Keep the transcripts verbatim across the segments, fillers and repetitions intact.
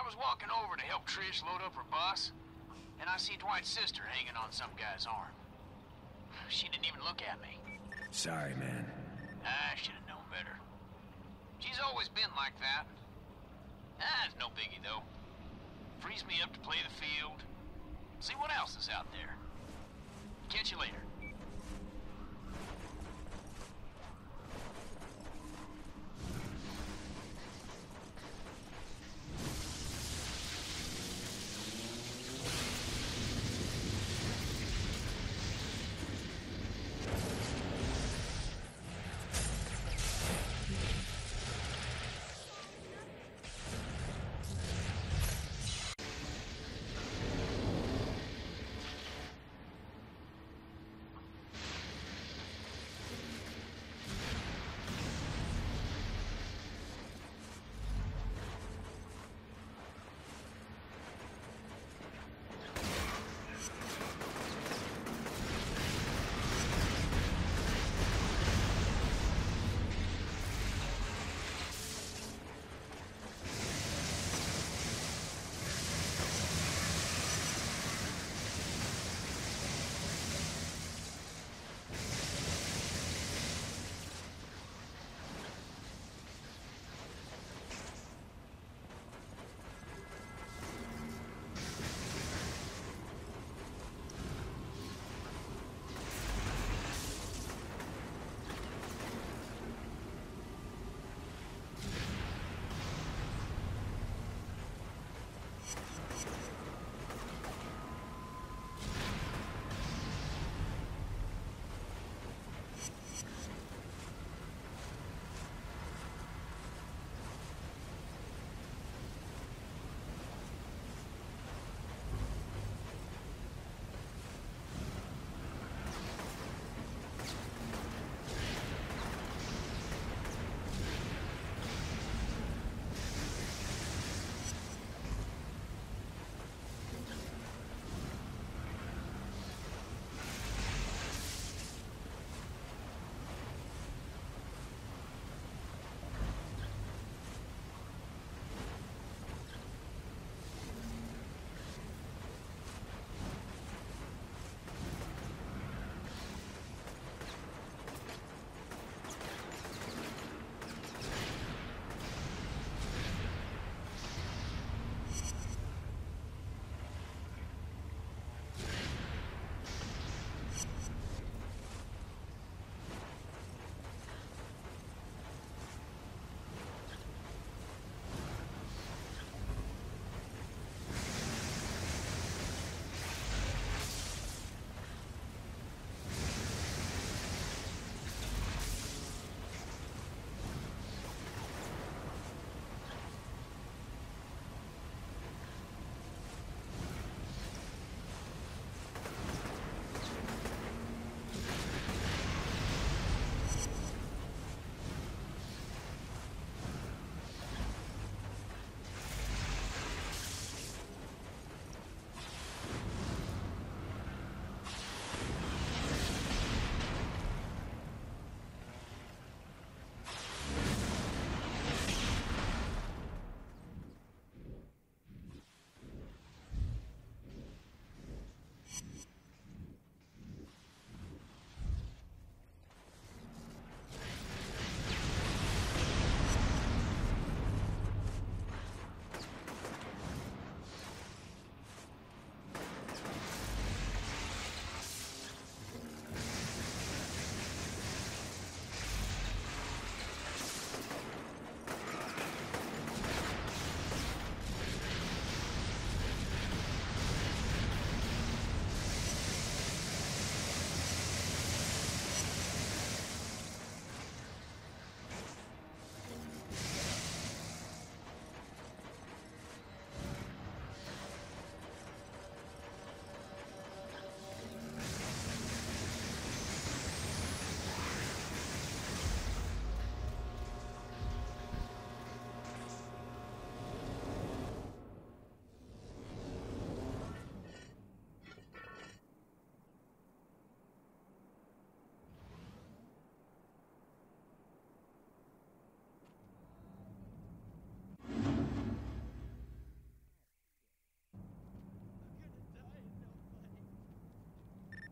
was walking over to help Trish load up her bus, and I see Dwight's sister hanging on some guy's arm. She didn't even look at me. Sorry, man. I should have known better. She's always been like that. Ah, it's no biggie, though. Frees me up to play the field. See what else is out there. Catch you later.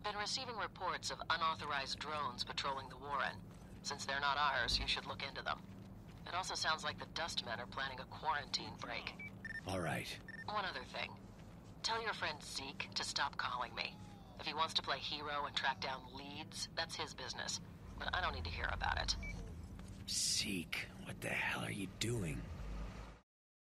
Been receiving reports of unauthorized drones patrolling the Warren. Since they're not ours, you should look into them. It also sounds like the Dustmen are planning a quarantine break. All right. One other thing. Tell your friend Zeke to stop calling me. If he wants to play hero and track down leads, that's his business. But I don't need to hear about it. Zeke, what the hell are you doing?